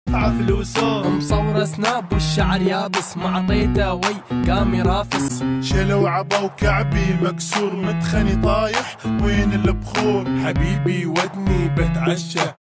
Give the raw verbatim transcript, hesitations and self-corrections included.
دفع فلوسه، مصور سناب والشعر يابس معطيته وي قام يرافس. شلو عبا وكعبي مكسور مدخني طايح وين البخور، حبيبي ودني بتعشى